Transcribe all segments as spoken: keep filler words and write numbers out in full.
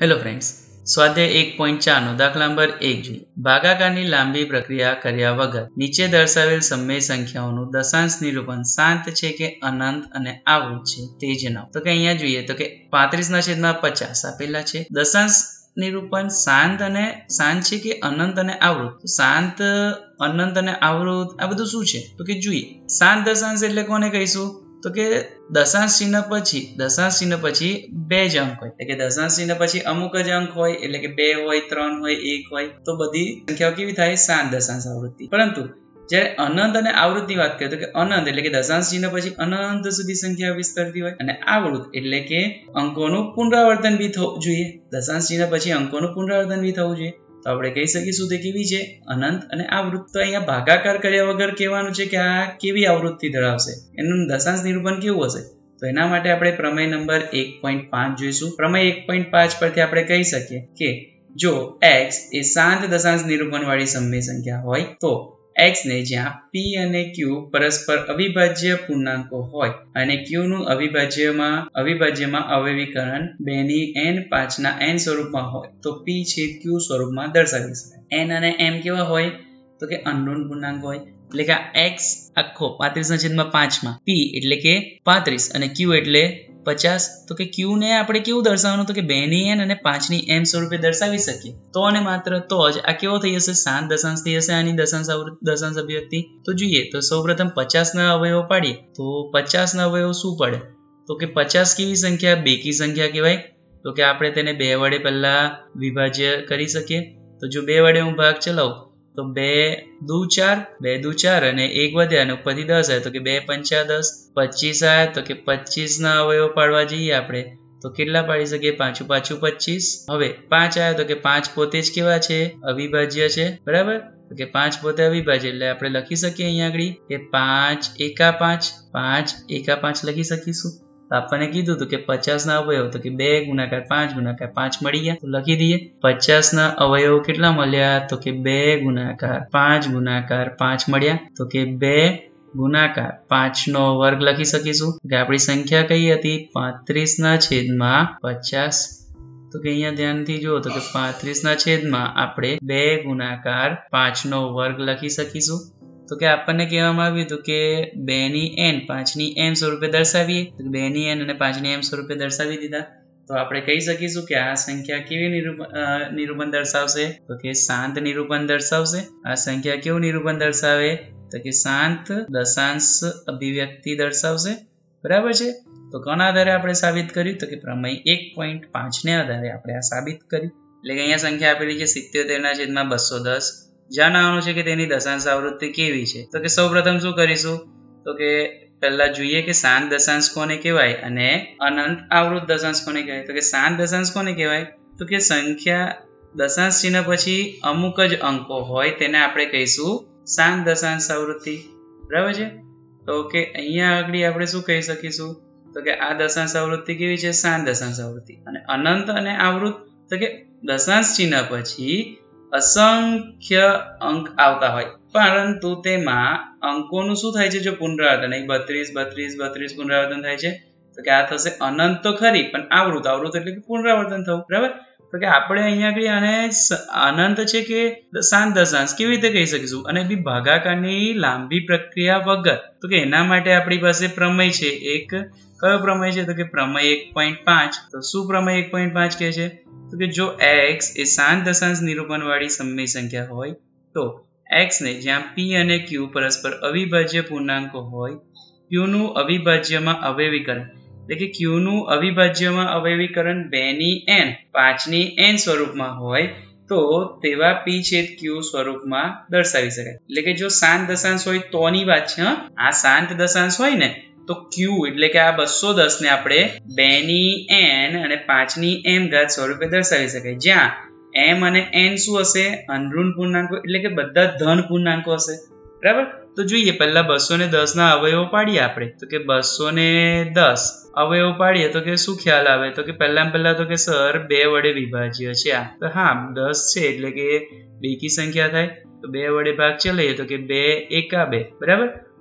Hello friends, સ્વાધ્યાય એક point ચાર નો દાખલા નંબર એક જોઈએ. ભાગાકારની લાંબી પ્રક્રિયા કર્યા વગર નીચે દર્શાવેલ સમય સંખ્યાઓનું દશાંશ નિરૂપણ શાંત છે કે અનંત અને આવૃત છે તે જણાવો. તો કે અહીંયા જોઈએ તો કે પાંત્રીસ ના છેદમાં પચાસ આપેલા છે. દશાંશ નિરૂપણ શાંત અને શાંત છે કે અનંત અને આવૃત. શાંત, અનંત અને આવૃત આ બધું શું છે તો કે જોઈએ. શાંત દશાંશ એટલે કોને કહીશું તો કે દશાંશ ચિહ્ન પછી દશાંશ ચિહ્ન પછી બે જ અંક હોય, એટલે કે દશાંશ ચિહ્ન પછી અમુક જ અંક હોય, એટલે કે બે હોય, ત્રણ હોય, એક હોય, તો બધી સંખ્યાઓ કેવી થાય? શાંત દશાંશ આવૃત્તિ. પરંતુ જ્યારે અનંત અને આવૃતની વાત કરીએ તો કે અનંત એટલે કે દશાંશ ચિહ્ન પછી અનંત સુધી સંખ્યા વિસ્તરતી હોય, અને આવૃત એટલે કે અંકોનું પુનરાવર્તન બી થવું જોઈએ. દશાંશ ચિહ્ન પછી અંકોનું પુનરાવર્તન બી થવું જોઈએ. તો આપણે કહી શકીશું તે કેવી છે? અનંત અને આવૃત. તો અહીંયા ભાગાકાર કર્યા વગર કહેવાનું છે કે આ કેવી આવૃત્તિ ધરાવશે, એનું દશાંશ નિરૂપણ કેવું હશે. તો એના માટે આપણે પ્રમેય નંબર એક પોઈન્ટ પાંચ જોઈશું. પ્રમેય એક પોઈન્ટ પાંચ પરથી આપણે કહી શકીએ કે જો x એ શાંત દશાંશ નિરૂપણ વાળી સમય સંખ્યા હોય તો x ને જ્યાં p અને q પરસ્પર અવિભાજ્ય પૂર્ણાંકો હોય અને q નું અવિભાજ્યમાં અવિભાજ્યમાં અવયવીકરણ બે ની n પાંચ ના n સ્વરૂપમાં હોય તો p છેદ q સ્વરૂપમાં દર્શાવી શકાય. n અને m કેવા હોય તો કે અનનોન પૂર્ણાંક હોય, એટલે કે x આખો પાંત્રીસ ના છેદમાં પાંચ માં p એટલે કે પાંત્રીસ અને q એટલે પચાસ. તો કે q ને આપણે કેવું દર્શાવવાનું તો કે બે ની n અને પાંચ ની m સ્વરૂપે દર્શાવી શકીએ. તો અને માત્ર તો જ આ કેવો થઈ જશે? શાંત દશાંશ થઈ જશે આની દશાંશ આવૃત્તિ દશાંશ અભિવ્યક્તિ. તો જોઈએ તો સૌપ્રથમ પચાસ ના અવયવો પાડીએ તો પચાસ ના અવયવો શું પડે તો કે પચાસ કેવી સંખ્યા? બેકી સંખ્યા કહેવાય. તો કે આપણે તેને બે વડે પહેલા વિભાજ્ય કરી શકીએ. તો જો બે વડે હું ભાગ ચલાવું તો બે દુ ચાર, બે દુ ચાર અને એક વધ્યા અને ઉપરથી દસ આવે તો કે બે પંચા દસ. પચીસ આવ્યા તો કે પચીસ ના અવયવો પાડવા જઈએ આપણે તો કેટલા પાડી શકીએ? પાછું પાછું પચીસ. હવે પાંચ આવ્યા તો કે પાંચ પોતે જ કેવા છે? અવિભાજ્ય છે, બરાબર. તો કે પાંચ પોતે અવિભાજ્ય એટલે આપણે લખી શકીએ અહીંયા આગળ કે પાંચ એકા પાંચ, પાંચ એકા પાંચ લખી શકીશું. તો આપણને કીધું હતું કે પચાસ ના અવયવ તો કે બે ગુણાકાર પાંચ ગુણાકાર પાંચ મળી ગયા, તો લખી દઈએ. પચાસ ના અવયવ કેટલા મળ્યા તો કે બે ગુણાકાર પાંચ ગુણાકાર પાંચ મળ્યા, તો કે બે ગુણાકાર પાંચ નો વર્ગ લખી શકીશું કે આપણી સંખ્યા કઈ હતી? પાંત્રીસ ના છેદમાં પચાસ. તો કે અહીંયા ધ્યાનથી જુઓ તો કે પાંત્રીસ ના છેદમાં આપણે બે ગુણાકાર પાંચ નો વર્ગ લખી શકીશું. તો કે આપણને કહેવામાં આવ્યું હતું કે બે ની n પાંચ ની m સ્વરૂપે દર્શાવીએ. તો બે ની n અને પાંચ ની m સ્વરૂપે દર્શાવી દીધા. તો આપણે કહી શકીશું કે આ સંખ્યા કેવી નિરૂપણ નિરૂપણ દર્શાવશે તો કે શાંત નિરૂપણ દર્શાવશે. આ સંખ્યા કેવું નિરૂપણ દર્શાવે તો કે શાંત દશાંશ અભિવ્યક્તિ દર્શાવશે, બરાબર છે. તો કોના આધારે આપણે સાબિત કર્યું તો કે પ્રમેય એક પોઈન્ટ પાંચ ને આધારે આપણે આ સાબિત કર્યું. એટલે કે અહીંયા સંખ્યા આપેલી છે સિત્યોતેર ના છેદમાં બસો દસ. જાણવાનું છે કે તેની દશાંશ આવૃત્તિ કેવી છે. તો કે સૌપ્રથમ શું કરીશું તો કે પહેલા જોઈએ કે શાંત દશાંશ કોને કહેવાય અને અનંત આવૃત દશાંશ કોને કહેવાય. તો કે શાંત દશાંશ કોને કહેવાય તો કે સંખ્યા દશાંશ ચિહ્ન પછી અમુક જ અંકો હોય તેને આપણે કહીશું શાંત દશાંશ આવૃત્તિ, બરાબર છે. તો કે અહીંયા આગળ આપણે શું કહી શકીશું તો કે આ દશાંશ આવૃત્તિ કેવી છે? શાંત દશાંશ આવૃત્તિ. અને અનંત અને આવૃત તો કે દશાંશ ચિહ્ન પછી અસંખ્ય અંક આવતા હોય પરંતુ તેમાં અંકોનું શું થાય છે? જો પુનરાવર્તન બત્રીસ બત્રીસ બત્રીસ પુનરાવર્તન થાય છે તો કે આ થશે અનંત તો ખરી પણ આવૃત. આવૃત એટલે કે પુનરાવર્તન થવું, બરાબર. તો કે આપણે અહીંયા આને અનંત છે કે શાંત દશાંશ કેવી રીતે કહી શકીશું અને બી ભાગાકારની લાંબી પ્રક્રિયા વગર. તો કે એના માટે આપણી પાસે પ્રમેય છે એક. કયો પ્રમેય છે તો કે પ્રમેય એક પોઈન્ટ પાંચ. તો શું પ્રમેય એક પોઈન્ટ પાંચ કહે છે તો કે જો x એ શાંત દશાંશ નિરૂપણ વાળી સમય સંખ્યા હોય તો x ને જ્યાં p અને q પરસ્પર અવિભાજ્ય પૂર્ણાંકો હોય, q નું અવિભાજ્યમાં અવયવીકરણ એટલે કે q નું અવિભાજ્યમાં અવયવીકરણ બે ની n પાંચ ની n સ્વરૂપમાં હોય તો તેવા p છેદ q સ્વરૂપમાં દર્શાવી શકાય. એટલે કે જો શાંત દશાંશ હોય તોની વાત છે. આ શાંત દશાંશ હોય ને તો q એટલે કે આ બસો દસ ને આપણે બે ની n અને પાંચ ની m ઘાત સ્વરૂપે દર્શાવી શકાય, જ્યાં m અને n શું હશે? અનઋણ પૂર્ણાંકો એટલે કે બધા ધન પૂર્ણાંકો હશે, બરાબર. તો જોઈએ પહેલા બસો ને દસ ના અવયવો પાડીએ આપણે. તો કે બસો ને દસ અવયવો પાડીએ તો કે શું ખ્યાલ આવે તો કે પહેલા પહેલા તો કે સર બે વડે વિભાજ્ય છે આ. તો હા દસ છે એટલે કે બેકી સંખ્યા થાય તો બે વડે ભાગ ચલાવીએ તો કે બે એકા બે, બરાબર.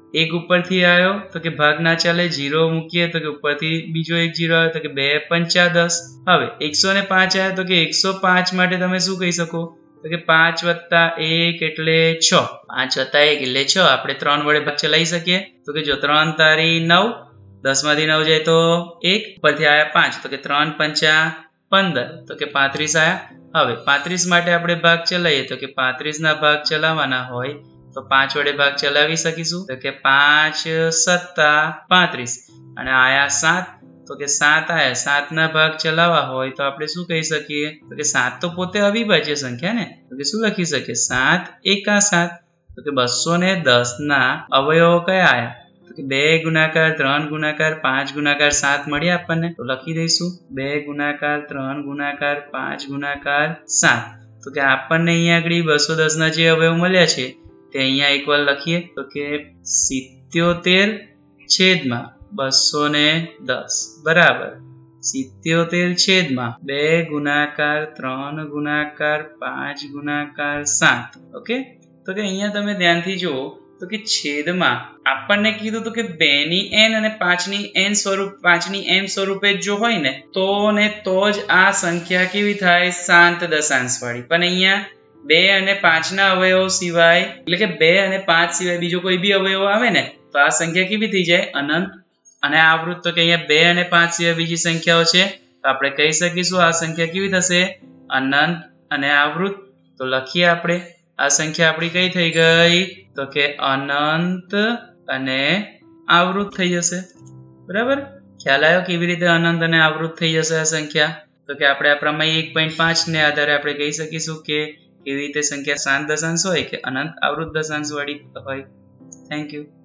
એક ઉપરથી આવ્યો તો કે ભાગ ના ચાલે, જીરો મૂકીએ તો કે ઉપરથી બીજો એક જીરો આવ્યો તો કે બે પંચા દસ. હવે એકસો ને પાંચ આવ્યો તો કે એકસો પાંચ માટે તમે શું કહી શકો તો કે પાંચ વત્તા એક એટલે છ. પાંચ વત્તા એક એટલે છ. આપણે ત્રણ વડે ભાગ ચલાવી શકીએ તો કે જો ત્રણ તારી નવ, દસ માંથી નવ જાય તો એક, ઉપરથી આવ્યા પાંચ તો કે ત્રણ પંચા પંદર તો કે પાંત્રીસ આવ્યા. હવે પાંત્રીસ માટે આપણે ભાગ ચલાવીએ તો કે પાંત્રીસ ના ભાગ ચલાવવાના હોય તો પાંચ વડે ભાગ ચલાવી શકીશું તો કે પાંચ સત્તા પાંત્રીસ અને આયા સાત તો કે સાત આયા. સાત ના ભાગ ચલાવવા હોય તો આપણે શું કહી શકીએ તો કે સાત તો પોતે અવિભાજ્ય સંખ્યા ને તો કે શું લખી શકીએ સાત એકા સાત તો કે બસો ને દસ ના અવયવો કયા આયા તો કે બે ગુણાકાર ત્રણ ગુણાકાર પાંચ ગુણાકાર સાત મળ્યા આપણને તો લખી દઈશું બે ગુણાકાર ત્રણ ગુણાકાર પાંચ ગુણાકાર સાત તો કે આપણને અહીંયા આગળ બસો દસ ના જે અવયવ મળ્યા છે તે અહીંયા એકવાર લખીએ તો કે સિત્યોતેર છેદમાં બસો ને દસ બરાબર સિત્યોતેર છેદમાં બે ગુણાકાર ત્રણ ગુણાકાર પાંચ ગુણાકાર સાત. ઓકે તો કે અહીંયા તમે ધ્યાનથી જુઓ તો કે છેદમાં આપણને કીધું તો કે બે ની એન અને પાંચ ની એન સ્વરૂપ પાંચ ની એમ સ્વરૂપે જો હોય ને તો ને તો જ આ સંખ્યા કેવી થાય શાંત દશાંશ વાળી. પણ અહીંયા બે અને પાંચ ના અવયવો સિવાય એટલે કે બે અને પાંચ સિવાય બીજો કોઈ બી અવયવ આવે ને તો આ સંખ્યા કેવી થઈ જાય અનંત અને આવૃત. તો કે અહીંયા બે અને પાંચ સિવાય બીજી સંખ્યાઓ છે તો આપણે કહી શકીશું આ સંખ્યા કેવી થશે અનંત અને આવૃત. તો લખીએ આપણે આ સંખ્યા આપણી કઈ થઈ ગઈ તો કે અનંત અને આવૃત થઈ જશે. બરાબર ખ્યાલ આવ્યો કેવી રીતે અનંત અને આવૃત થઈ જશે આ સંખ્યા તો કે આપણે આ પ્રમેય એક પોઈન્ટ પાંચ ને આધારે આપણે કહી શકીશું કે કેવી રીતે સંખ્યા શાંત દશાંશ હોય કે અનંત આવૃત દશાંશ વાળી હોય. Thank you.